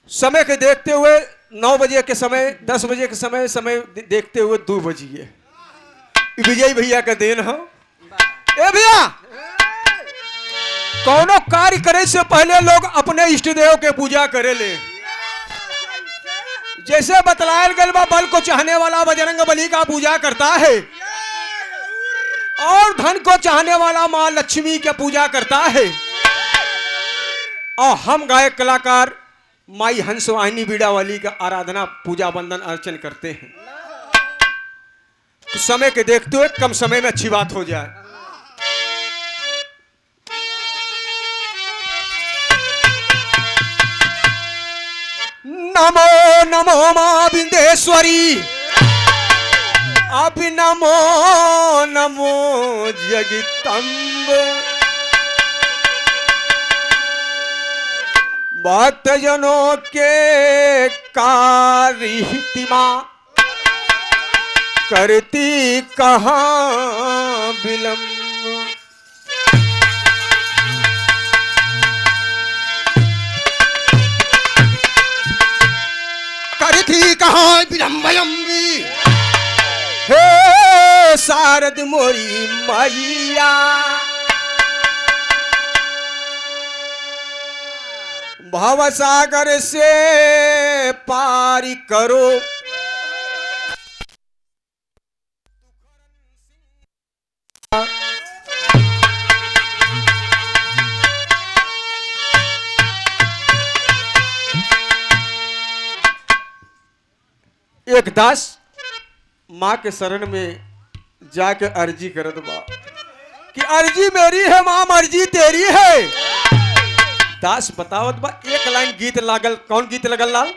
समय के देखते हुए 9 बजे के समय, 10 बजे के समय, समय देखते हुए 2 बजिए। विजय भैया का देन हो। ए भैया, कौनो कार्य करे से पहले लोग अपने इष्ट देव के पूजा करे ले। जैसे बतलायल गल बा, बल को चाहने वाला बजरंग बली का पूजा करता है और धन को चाहने वाला मां लक्ष्मी की पूजा करता है। और हम गायक कलाकार माई हंस वाहिनी बीड़ा वाली का आराधना पूजा वंदन अर्चन करते हैं। तो समय के देखते हुए कम समय में अच्छी बात हो जाए। नमो नमो मां विंदेश्वरी, अब नमो नमो जगदम्ब। भक्तजनों के कारिहितिमा करती कहाँ विलंब। करती कहाँ विलंबयम्बी, हे शारद मोरी मैया। भवसागर से पारी करो, एक दास माँ के शरण में जाके अर्जी करत बा कि अर्जी मेरी है माँ, मर्जी तेरी है। दास बतावत बा, एक लाइन गीत लागल। कौन गीत लगल लाल?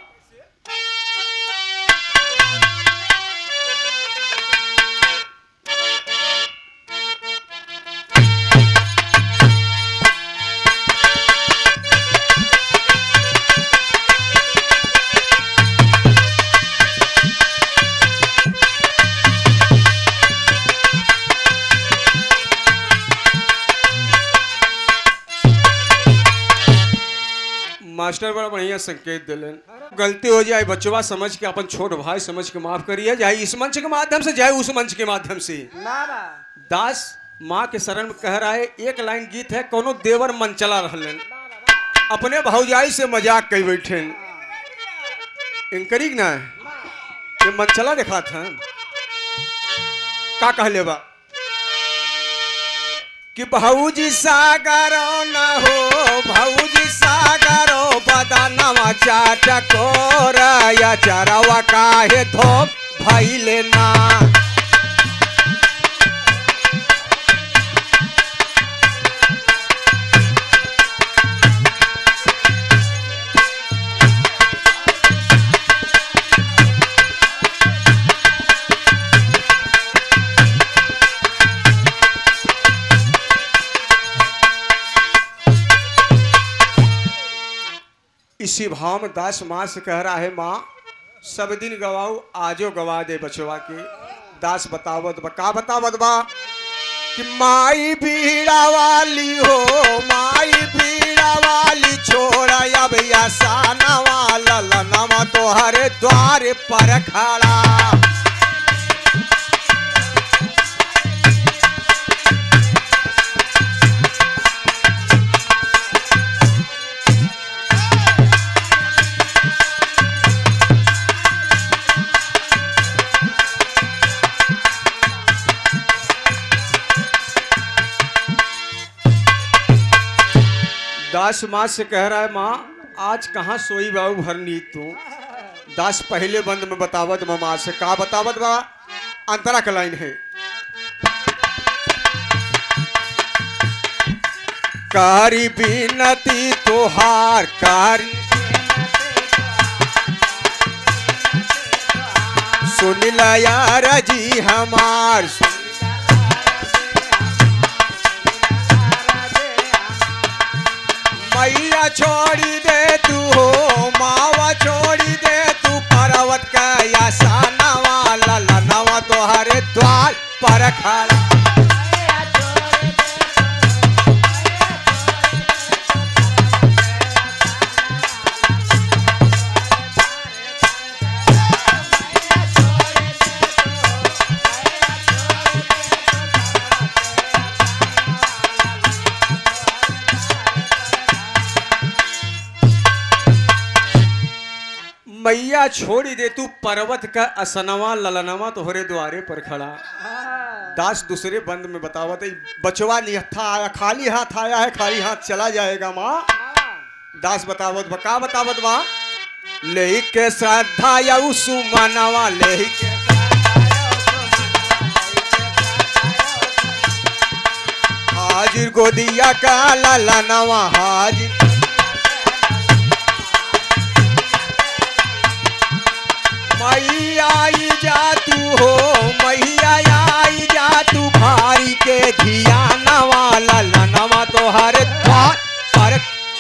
मास्टर बड़ा बढ़िया संकेत दिलन। गलती हो जाए बचवा समझ के, अपन छोट भाई समझ के माफ करिए, चाहे इस मंच के माध्यम से, चाहे उस मंच के माध्यम से। दास माँ के शरण में कह रहा है, एक लाइन गीत है। कोनो देवर मन चला रहलन, अपने भौजाई से मजाक कई बैठे। इंकरिक ना ये मन चला देखा था का कहले बा कि भौजी सागरो न हो, भौजी सागरो बदनवा चाटकोर, या चरवा काहे धोप भइले ना। इसी भाव में दास माँ से कह रहा है, माँ सब दिन गवाऊ, आजो गवा दे बचवा के। दास बतावत बा, का बतावत बा कि माई बीड़ा वाली हो, माई बीड़ा वाली छोड़ अब यासानवा ललनवा तोहरे द्वार पर खड़ा। दास माँ से कह रहा है, माँ आज कहाँ सोई बाबू भरनी तू। दास पहले बंद में बतावत माँ से, का बतावत बा? अंतरा का लाइन है, कारी बिनती तोहार, कारी सुन ला यार जी हमार। मैया छोड़ी दे तू हो, मावा छोड़ी दे तू, पर्वत का यासानवा ललनवा तोहरे द्वार पर खड़ा। मैया छोड़ी दे तू पर्वत का असनवा ललनवा तोहरे द्वारे पर खड़ा। दास दूसरे बंद में बतावत है बचवा निहत्था आया खाली हाथ आया है खाली हाथ चला जाएगा माँ। दास बतावत बा का बतावत बा ले के श्रद्धा यऊ सुमनवा ले के हाजिर गोदिया का ललनवा हाजिर मैया आई जा तू हो मैया आई जा तू भाई के धिया नवा ललनवा तो हर द्वार पर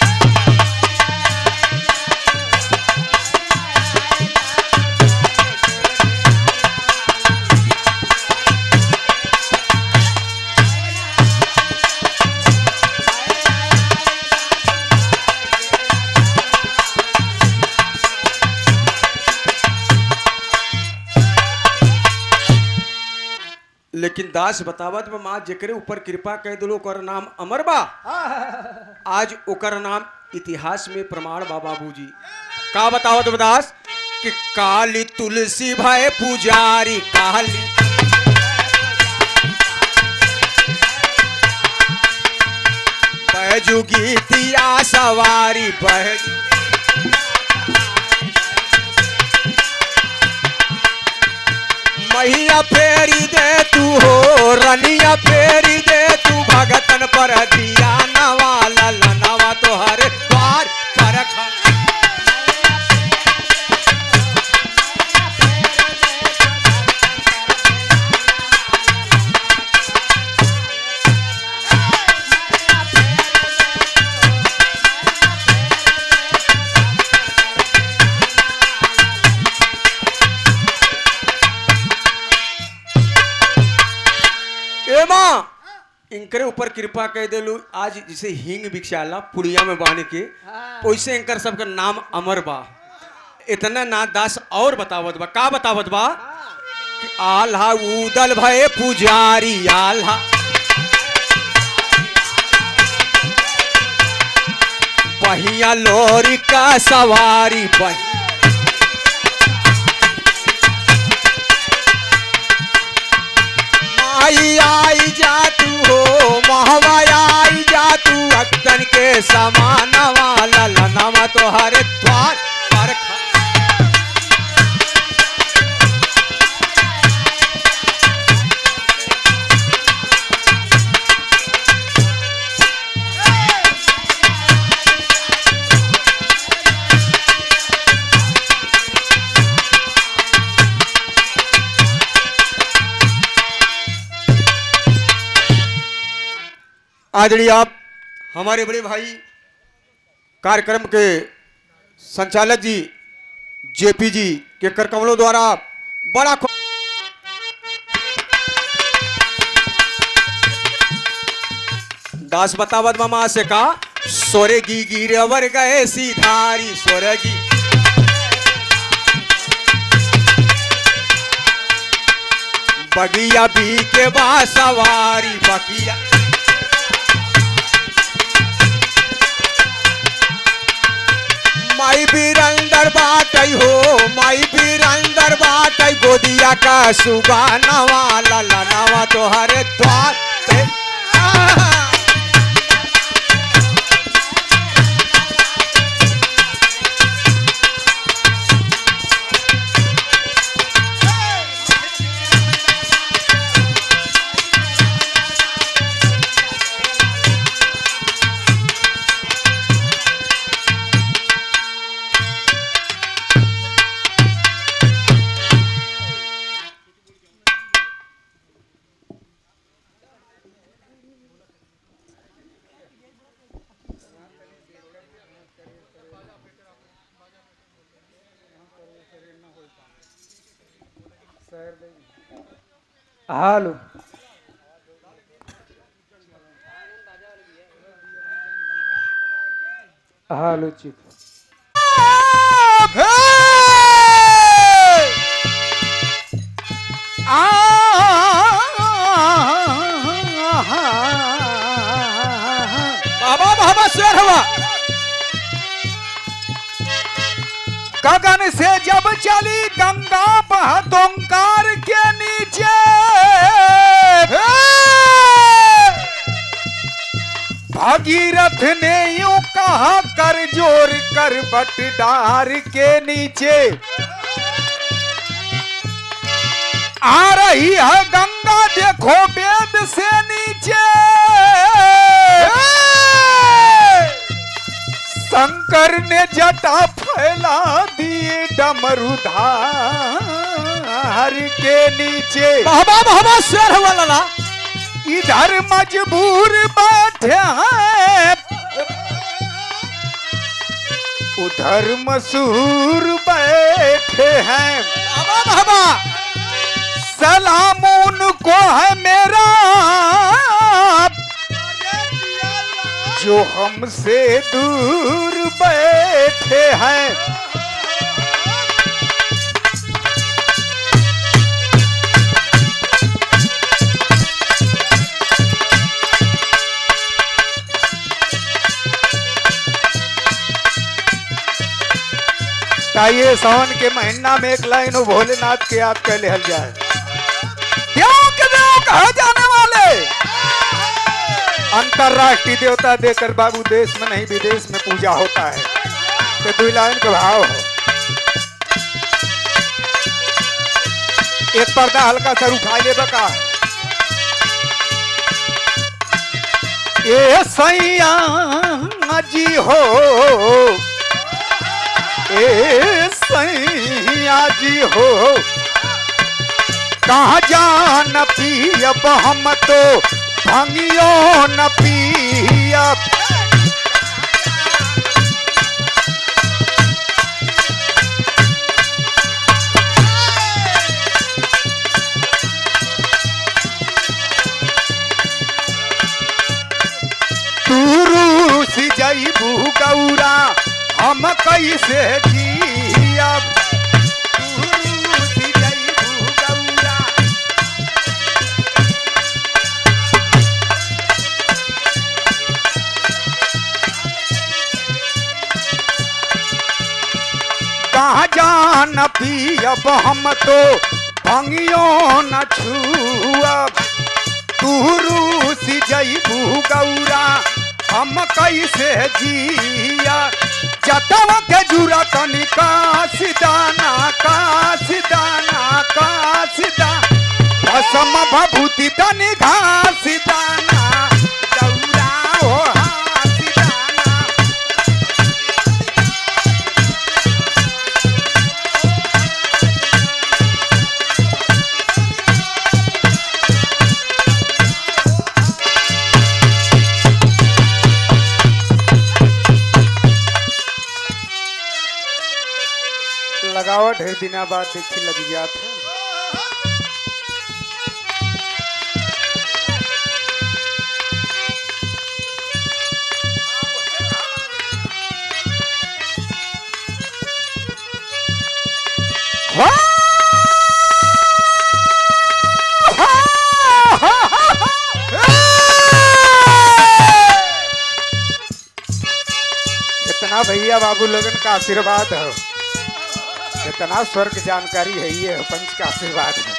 लेकिन दास बतावत में माँ जेकरे ऊपर कृपा कह दिलो ओकर नाम अमर बा। आज ओकर नाम इतिहास में प्रमाण बा बाबूजी। का बतावत दास कि काली तुलसी भय पुजारी काली बैजू गीतिया सवारी बैजू मैया फेरी दे तू हो रनिया फेरी दे तू भगतन पर दिया नवा ललनवा तो हर द्वार पर इनकरे ऊपर कृपा कह देलू। आज जिसे हिंग बिछाला पुड़िया में बांध के वैसे इनकर सबका नाम अमर बा। इतना ना दास और बतावत बा का बतावत बा कि आल्हा उदल भय पुजारी आल्हा बहिया लोरी का सवारी बही आई जा तू हो महवाया आई जा तू अक्तन के समान वाला ललनवा तो हर द्वार पर आदरणीय आप हमारे बड़े भाई कार्यक्रम के संचालक जी जेपी जी के कर कमलों द्वारा बड़ा दास बतावत मामा से का सोरेगी गिरवर गए सीधारी सोरेगी बगिया बी के बा सवारी बगिया माई बीरंदर बाटई हो माई बीरंदर बाटई गोदिया का सुगानवा ललनवा तो हर द्वार पे हालो हालो चिक बाबा बाबा शेर हवा गगन से जब चली गंगा बहत ओंकार के नीचे, भागीरथ ने यूं कहा कर जोर कर बट डार के नीचे। आ रही है गंगा देखो वेद से नीचे, शंकर ने जटा फैला दिए डमरूधार के नीचे। बाबा शेर हुआ लाला। इधर मजबूर बैठे हैं, उधर मसूर बैठे हैं। बाबा सलाम उनको है मेरा जो हमसे दूर बैठे हैं। ताइए सावन के महीना में एक लाइन भोलेनाथ के याद कर लिहल जाए। देव के देव कहे जाने वाले अंतरराष्ट्रीय देवता देकर बाबू देश में नहीं विदेश में पूजा होता है। तो 2 लाइन का भाव हो। एक पर्दा हल्का सा उठा ले बका। ए सैया जी हो, ए सैया जी हो, कहाँ जान पियब हम तो भंगियो न पियब। तू रूस जईबू गौरा हम कैसे जियब। तू रूस जईबू गौरा कहाँ जान पियब हम तो भंगियो न छुअब। तू रूस जईबू गौरा हम कैसे जिया। जटवा के जुरा तनी कासिदाना कासिदाना कासिदाना भसम भभूति तनी घासिदाना गौरा हो हासिदाना। लगावट ढेर दिना बाद देखी लग गया था। इतना भैया बाबू लोगन का आशीर्वाद है, इतना स्वर्ग जानकारी है, ये पंच का आशीर्वाद है।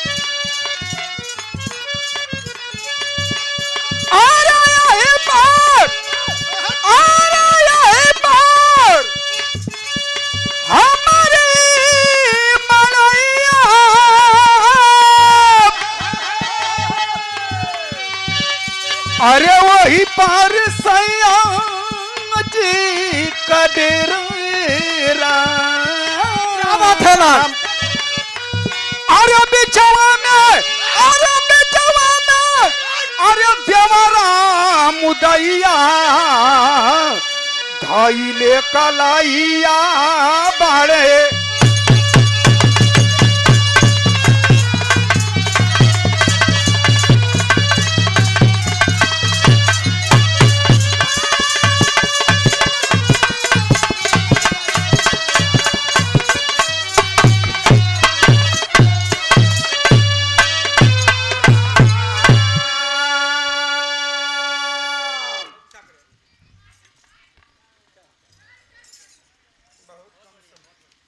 हमारी मड़ैया अरे वही पर सैया जी का डेरा। अरे बिचवा में, अरे बिचवा में, अरे देवरा मुदैया धैले कलाइया बाड़े।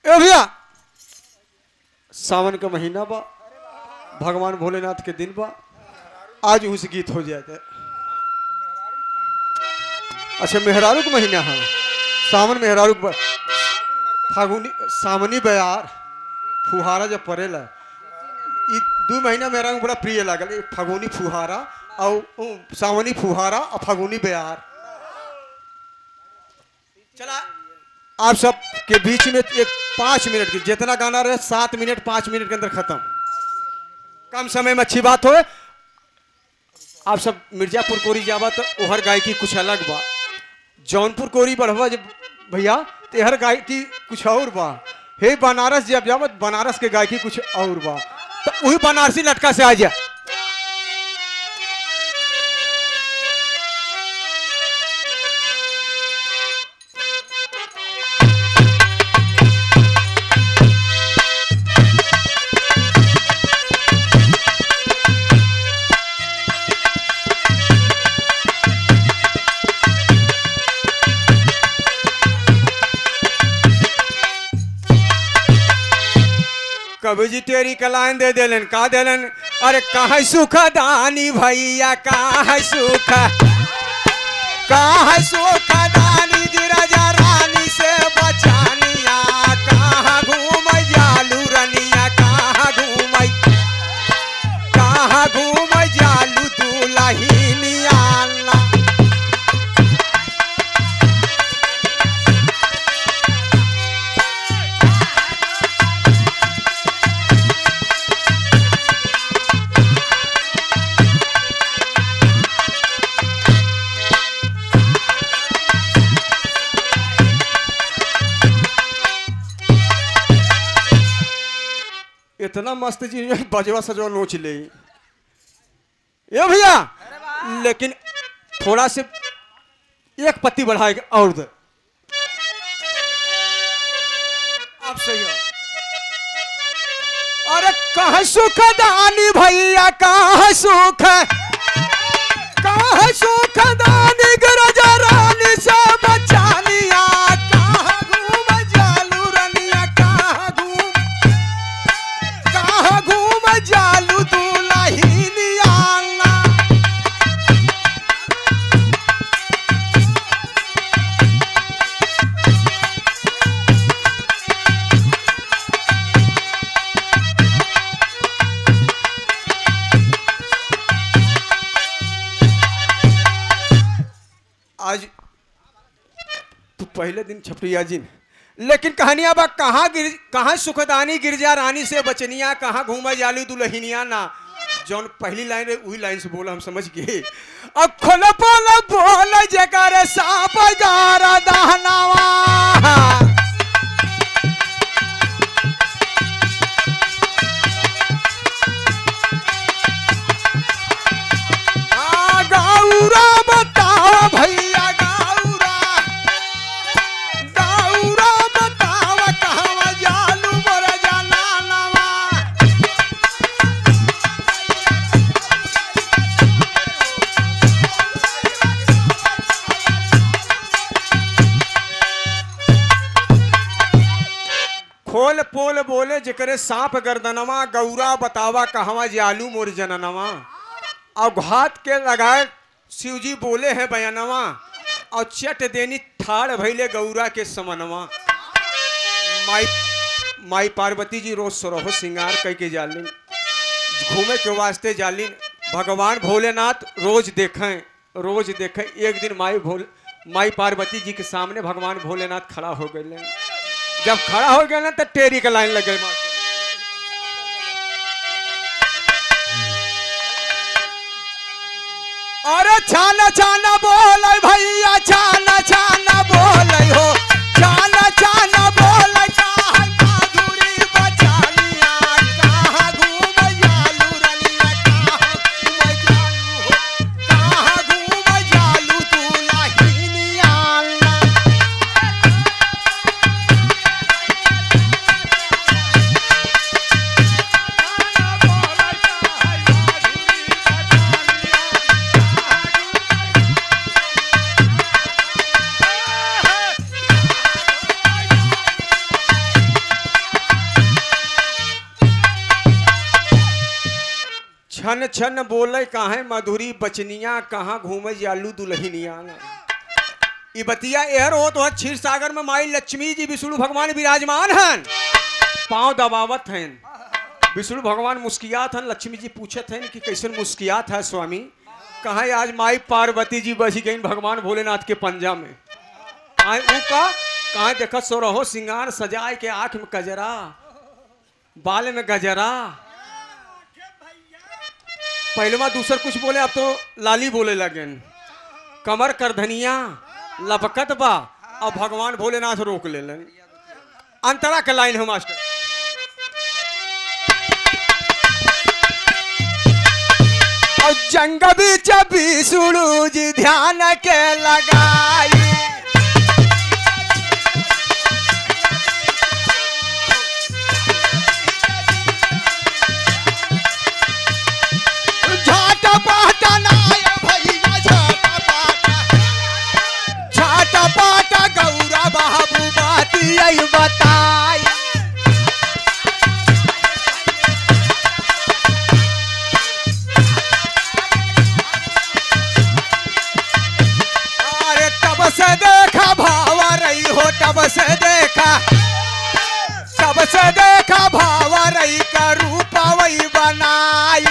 ए भैया सावन का महीना बा, भगवान भोलेनाथ के दिन बा, आज उस गीत हो जाते। अच्छा मेहरारू का महीना है, सावन मेहरारू फागुनी सावनी बयार फुहारा जब पड़ेला, ये 2 महीना मेहरारू बड़ा प्रिय लागल, फागुनी फुहारा और सावनी फुहारा और फागुनी बयार। चला आप सब के बीच में एक 5 मिनट की जितना गाना रहे 7 मिनट 5 मिनट के अंदर खत्म, कम समय में अच्छी बात हो। आप सब मिर्जापुर कोरी जावा तो ओहर गायकी कुछ अलग बा, जौनपुर कोरी बढ़वा जब भैया तो हर गायकी कुछ और बा, हे बनारस जब जावा बनारस के गायकी कुछ और बा, तो वही बनारसी लटका से आ जा। कभी जी तेरी कलाइन दे देलन का देलन, अरे कहाँ सुख दानी भैया कहाँ सुख दानी जी राजा रानी से बचानिया, कहाँ घूम जालू रनिया कहाँ घूम जालू दुल्हनिया। इतना मस्त चीज बजवा सजवा नोच ले ये भैया, लेकिन थोड़ा से एक पत्ती बढ़ाएगा और दे। आप सही हो। अरे कहाँ सुख दानी भैया कहाँ सुख दानी राजा रानी से बचानिया, कहाँ घूम जालू रनिया कहाँ घूम जालू दुल्हनिया। आज तो पहले दिन छपड़िया जी, लेकिन कहानियां बा कहाँ सुखदानी गिरजा रानी से बचनिया, कहाँ घूमा जालू दुल्हनिया ना। जौन पहली लाइन है वही लाइन से बोला हम समझ गए। अब खोल बोल जकर सांप गारा दहनावा, गौरा बताओ भैया गौरा बताओ कहवा जालू मोर जनानवा। खोल पोल बोले जकरे सांप गर्दनवा, गौरा बतावा कहवा जालू मोर जननवा। और घात के लगाए शिवजी बोले हैं बयानवा, और चट देनी ठाड़ भैले गौरा के समनवा। माई पार्वती जी रोज सरोह सिंगार कह के जालिन, घूमे के वास्ते जालिन। भगवान भोलेनाथ रोज देखें एक दिन माई पार्वती जी के सामने भगवान भोलेनाथ खड़ा हो गए। जब खड़ा हो गए ना तो टेरी का लाइन लग गई। अरे छाना छाना बोल भैया छाना छाना बोल हो, छाना छाना बोल कहाँ माधुरी बचानिया, कहाँ घूम जालू रनिया कहाँ घूम जालू दुल्हनिया। छन छन बोले काहे मधुरी बचनिया, कहाँ घूमे जालू दुल्हनिया। ई बतिया एहर हो तो क्षीर सागर में माई लक्ष्मी जी विष्णु भगवान विराजमान हैं, पांव दबावत हैं। विष्णु भगवान मुस्कियात हैं, लक्ष्मी जी पूछत हैं कि कैसे मुस्कियात है स्वामी। कहा आज माई पार्वती जी बच गई भगवान भोलेनाथ के पंजा में। कहा देखा सोरहो सिंगार सजाए के, आंख में कजरा, बाल में गजरा। पहलवा दूसर कुछ बोले, अब तो लाली बोले लगे। कमर करधनिया लपकत बा, अब भगवान भोलेनाथ रोक ले लेन। अंतरा के लाइन है मास्टर। और जंग बीच विष्णु जी ध्यान के लगाई, गौरा बाबू बात यही बताई। अरे तब से देखा भाव रही हो, तब से देखा भाव रही का रूप वही बनाई।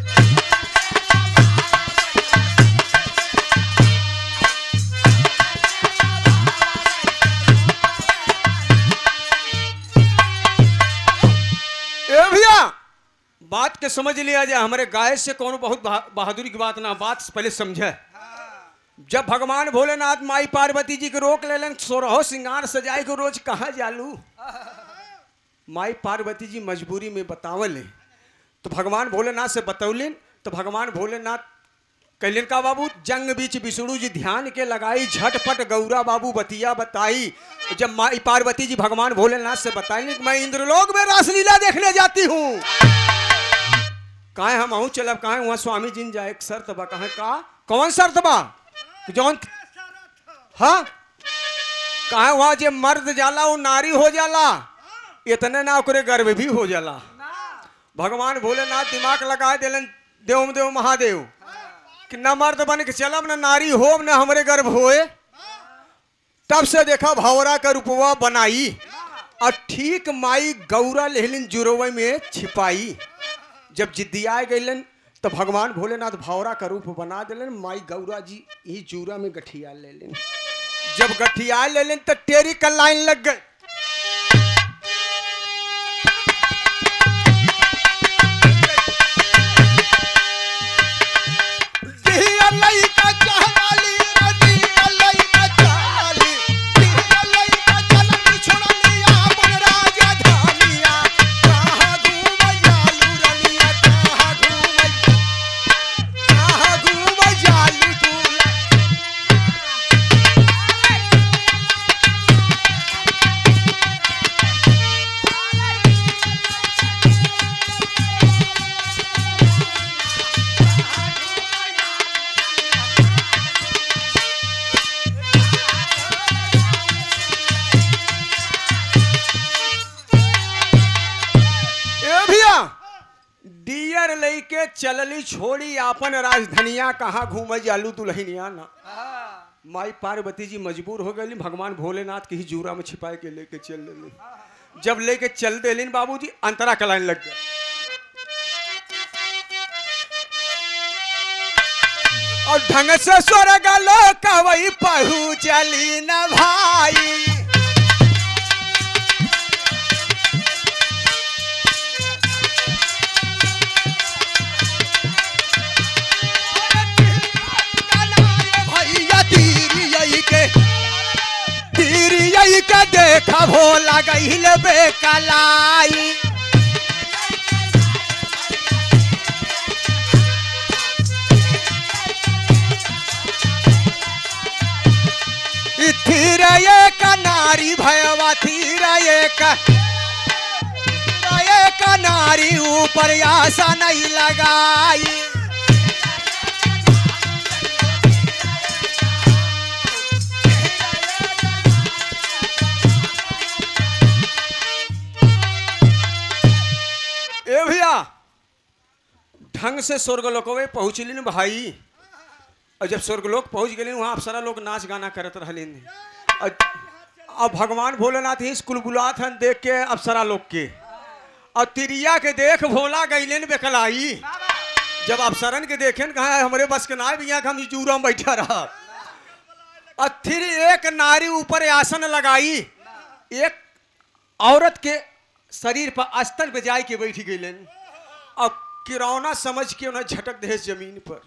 बात के समझ लिया जाए, हमारे गाय से कौन बहुत बहादुरी की बात ना, बात पहले समझे। जब भगवान भोलेनाथ माई पार्वती जी के रोक ले लें, सोरहो सिंगार सजाए को रोज कहाँ जालू। माई पार्वती जी मजबूरी में बतावले तो भगवान भोलेनाथ से बतौलिन, तो भगवान भोलेनाथ कहलिन का बाबू जंग बीच विष्णु जी ध्यान के लगाई, झटपट गौरा बाबू बतिया बताई। जब माई पार्वती जी भगवान भोलेनाथ से बताई मैं इंद्रलोक में रासलीला देखने जाती हूँ, कहा हम आहू चलब, कहा वहां स्वामी जी जाए, एक शर्त बा। कहा का कौन शर्त बा जौन? हाँ कहा वहां जे मर्द जाला वो नारी हो जाला, इतने ना ओकरे गर्भ भी हो जाला। भगवान भोलेनाथ दिमाग लगा दिलन देव देव महादेव कि न मर्द बन के चलब न नारी हो न हमरे गर्भ होए। तब से देखा भौरा का रूपवा बनाई और ठीक माई गौरा लेहलिन जुरवे में छिपाई। जब जिद्दिया गईलन तो भगवान भोलेनाथ भौरा का रूप बना दिलन, माई गौरा जी ही जूरा में गठिया ले लेन। जब गठिया ले लेन तो टेरी का लाइन लग गई। डियर लेके चलली छोड़ी आपन राजधनिया, कहाँ घूमे जालू दुल्हनिया ना। माई पार्वती जी मजबूर हो गई, भगवान भोलेनाथ के ही जूरा में छिपाए के लेके चल देली। जब लेके चल देलिन बाबूजी अंतरा का लाइन लग गया। और ढंग से स्वर्ग लोक वही पहुंचली न भाई। के देखा भोला गईल बेकलाई। थीर एक नारी भयवा, थीर एक नारी ऊपर आशा नहीं लगाई। ढंग से स्वर्गलोकवे पहुँचलिन भाई। और जब स्वर्गलोक पहुँच गए वहाँ अप्सरा लोग नाच गाना करत रहलिन। अब भगवान भोलेनाथ ही स्कूल बुलात हन देख के अप्सरा लोग के। और तिरिया के देख भोला गईलेन बेकलाई। जब अप्सरन के देखें कहा हमारे बस के ना भी हम जूरा में बैठा रहा। और फिर एक नारी ऊपर आसन लगाई, एक औरत के शरीर पर अस्तर पे जाए के बैठी गई। और किरौना समझ के उन्हें झटक दे जमीन पर।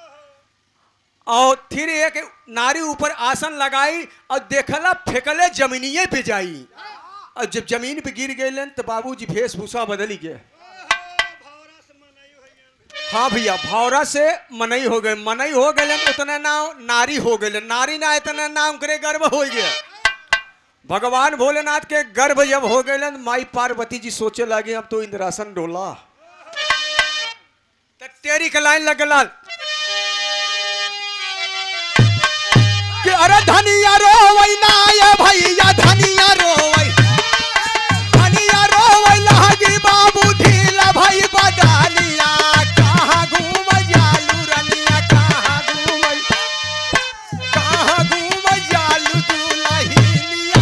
और फिर एक नारी ऊपर आसन लगाई और देखला फेंकले जमीनिए पे जाई। और जब जमीन पे गिर गए तो बाबूजी वेशभूषा बदली गए। हाँ भैया, भौरा से मनई हो गए, मनई हो गए उतने नाम नारी हो गए, नारी ना इतने नाम करे गर्भ हो गया। भगवान भोलेनाथ के गर्भ जब हो गए माई पार्वती जी सोचे लगे अब तो इंद्रासन डोला। तो तेरी का लाइन लगला कि अरे धनिया रोवै ना ये भैया, धनिया रोवै, धनिया रोवै लागी बाबू ढीला भाई बदालिया। कहाँ घूम जालू रनिया, कहाँ घूम जालू दुलहिनिया।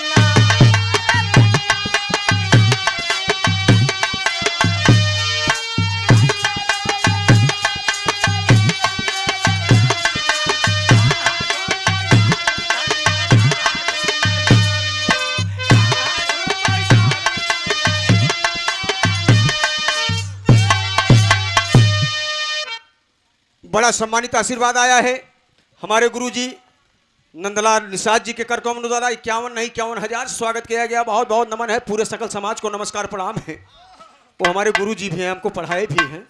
बड़ा सम्मानित आशीर्वाद आया है हमारे गुरुजी नंदलाल निषाद जी के कर कमलों द्वारा 51,000 स्वागत किया गया। बहुत बहुत नमन है, पूरे सकल समाज को नमस्कार प्रणाम है। वो हमारे गुरुजी भी हैं, हमको पढ़ाए भी हैं।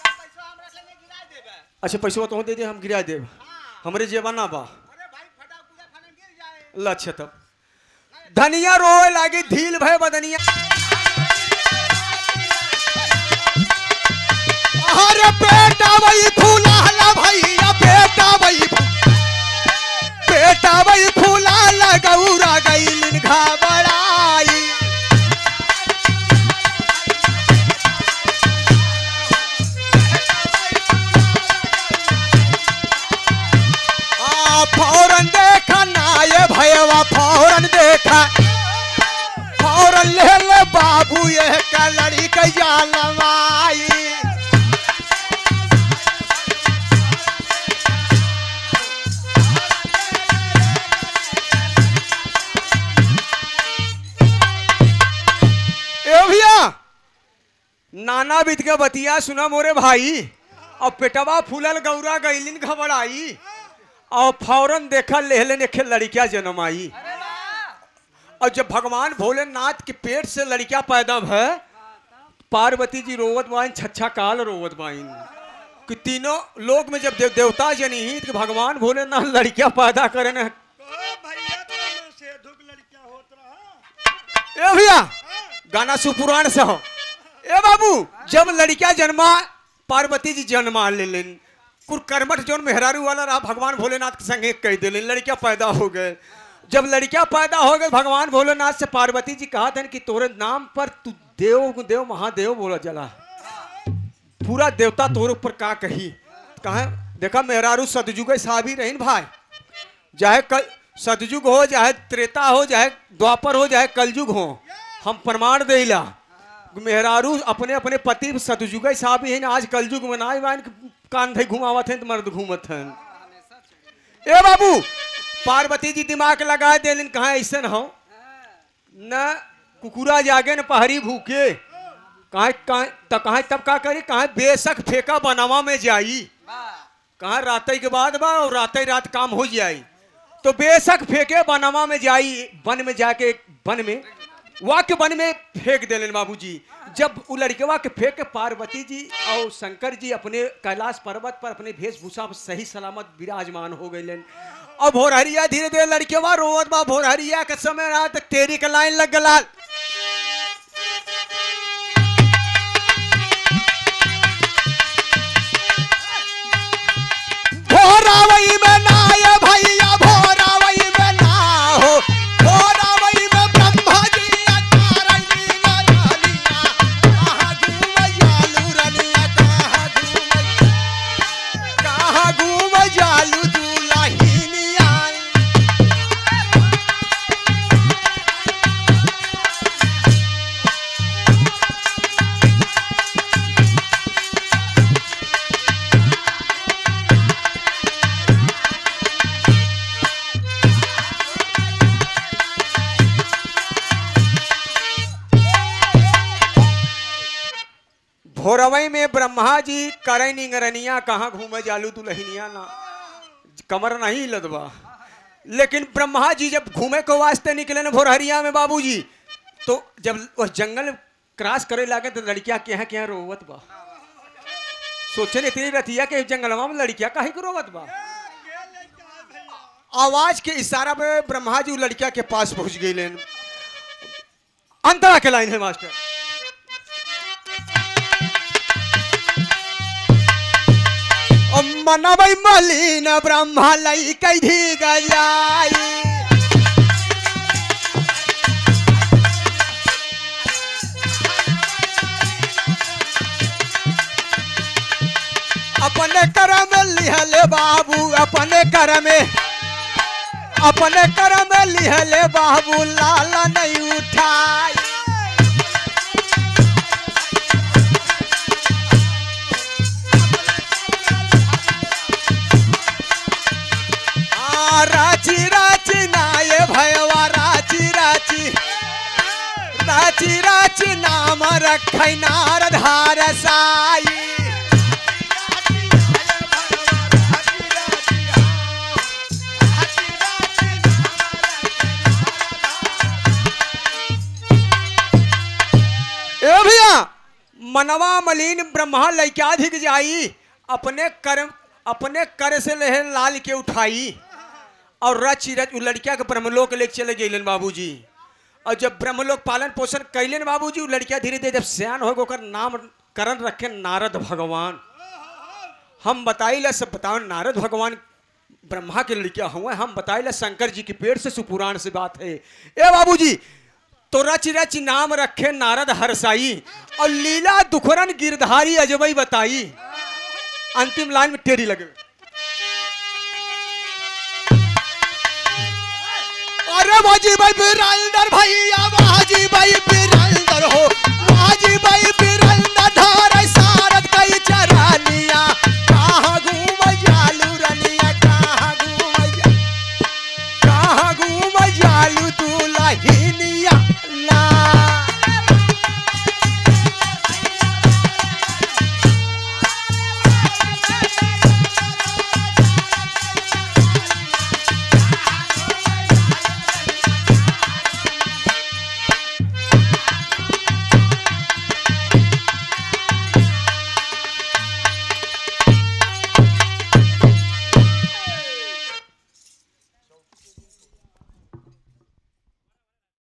अच्छा पैसा तो दे दे, हम गिरा दे, हमारे जेबाना बा। अच्छा तब धनिया रोए लागे धील भय बदनिया। अरे बेटा वही फूला भैया, बेटा वही फूला लगौरा गईलिन घबराई। फौरन देखा ना ये भैया, फौरन देखा, फौरन ले बाबू ये का लड़ी कैया लवाई। नाना बीत के बतिया सुना मोरे भाई। और पेटवा फूलल गौरा गईलिन घबराई। और फौरन देखा लेहले नेखे लड़कियां जन्म आई। और जब भगवान भोलेनाथ के पेट से लड़कियां पैदा भय, पार्वती जी रोवत बाइन, छच्छा काल रोवत बाइन कि तीनों लोग में जब देवता जनी ही तो भगवान भोलेनाथ लड़कियां पैदा करे न। ए भैया गाना सुपुराण से हो। ए बाबू जब लड़कियां जन्मा, पार्वती जी जन्मा ले लेन, कर्मठ जोन मेहरारू वाला रहा भगवान भोलेनाथ के संग एक कह दिले, लड़कियां पैदा हो गए। जब लड़कियां पैदा हो गए भगवान भोलेनाथ से पार्वती जी कहा था कि तोरे नाम पर तू देव महादेव बोला जला, पूरा देवता तोरे ऊपर का कही। कहा देखा मेहरारू सतयुग साबी रहीन भाई, चाहे सतयुग हो, चाहे त्रेता हो, चाहे द्वापर हो, चाहे कलयुग हो, हम प्रमाण देला मेहरारू अपने अपने पति सतयुग साबी है। आज कलयुग में ना कान धई घुमावत हैं तो मर्द घूमत हैं। ए बाबू पार्वती जी दिमाग लगा दे, कहा ऐसा हो न कुकुरा जागे न पहरी भूखे, कहा तब का करी, कहा बेशक फेंका बनवा में जाई, कहा रात के बाद बा और रात काम हो जाई, तो बेशक फेंके बनवा में जाई। वन में जाके वन में वाक्य वन में फेंक दे बाबूजी। जब वो लड़केवा के फेंक के पार्वती जी और शंकर जी अपने कैलाश पर्वत पर अपने वेशभूषा सही सलामत विराजमान हो गए। और भोरहरिया धीरे धीरे लड़केवा रोवत बा। भोरहरिया के समय रहा तो तेरी का लाइन लग गला। भोरावई में ना ये भैया, भोरावई में ना हो, भोरावई में ब्रह्मा जी अचारणी न रलिया, कहाँ घूम जालू रलिया, कहाँ घूम भोरवई में ब्रह्मा जी करे निंगरनिया कहाँ घूमे जालू दुल्हनिया ना कमर नहीं लदबा। लेकिन ब्रह्मा जी जब घूमे को वास्ते निकले न भोरहरिया में बाबूजी, तो जब वह जंगल क्रॉस करे लागे तो लड़कियां क्या रोवत बा। सोचे ने इतनी रतिया के जंगलवा में लड़कियां काहे को रोवत बा। आवाज के इशारा पे ब्रह्मा जी लड़किया के पास पहुंच गई लेन। अंतरा के लाइन है मास्टर। मनबई मलिन ब्रह्मा लई कैधी गजाई। अपने कर में लिहले बाबू अपने कर में लिहले बाबू लाला नहीं उठाई। राची राची नाये भयवा राची राची नाम रखै नारद हार साई। मनवा मलिन ब्रह्मा लैक्याधिक जाई। अपने कर से ले लाल के उठाई और रची रच लड़किया के ब्रह्मलोक लेके चले गए बाबूजी। और जब ब्रह्मलोक पालन पोषण कैलन बाबूजी, लड़किया धीरे धीरे जब सयान हो ओकर नाम करण रखे नारद भगवान। हम बताइला सब बताओ नारद भगवान ब्रह्मा के लड़किया हुए। हम बताइला शंकर जी के पेड़ से सुपुराण से बात है। ए बाबूजी तो रच रच नाम रखे नारद हरसाई और लीला दुखरन गिरधारी अजबई बताई। अंतिम लाइन में टेरी लगे। अरे बाजी भाई बिरंदर भैया बाजी भाई बिरंदर हो बाजी भाई बिरंदर धार सारद कई चरानिया कहाँ घूम जालू रनिया कहाँ घूम जालू तू लहीनी